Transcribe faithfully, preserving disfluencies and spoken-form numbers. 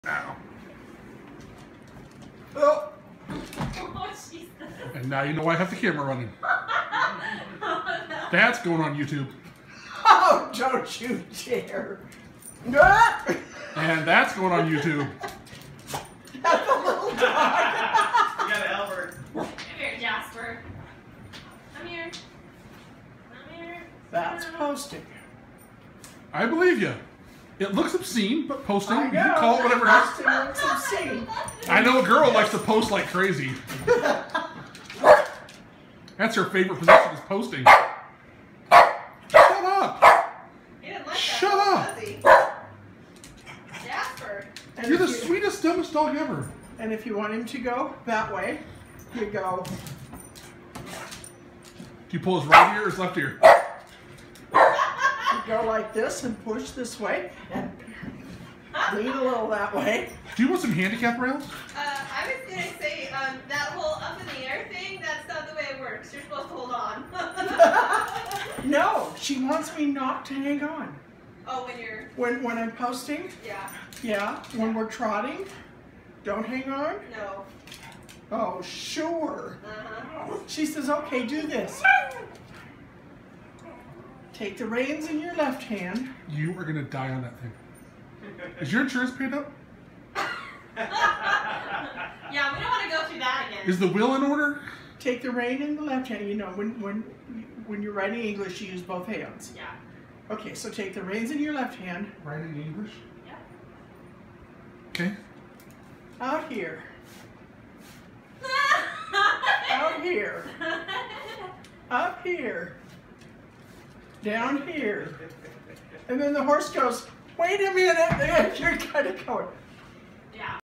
Ow. Oh. Oh, Jesus. And now you know why I have the camera running. That's going on YouTube. Oh, don't you dare. And that's going on YouTube. That's a little dog. You gotta help her. Come here, Jasper. Come here. Come here. That's posting. I believe you. It looks obscene, but posting, I you know. can call it whatever it is. Posting looks obscene. I know a girl likes to post like crazy. That's her favorite position, is posting. Shut up! He didn't like that. Shut up! Does he? Jasper. And You're the if you- sweetest, dumbest dog ever. And if you want him to go that way, you go. Do you pull his right ear or his left ear? You go like this and push this way and lean a little that way. Do you want some handicap rounds? Uh, I was gonna say, um, that whole up in the air thing, that's not the way it works. You're supposed to hold on. No, she wants me not to hang on. Oh, when you're, When when I'm posting, yeah, yeah, when we're trotting, don't hang on. no. Oh, sure. Uh-huh. She says, okay, do this. Take the reins in your left hand. You are gonna die on that thing. Is your insurance paid up? Yeah, we don't want to go through that again. Is the will in order? Take the rein in the left hand. You know, when when when you're writing English, you use both hands. Yeah. Okay, so take the reins in your left hand. Writing English? Yeah. Okay. Out here. Out here. Up here. Down here. And then the horse goes, wait a minute. You're kind of going,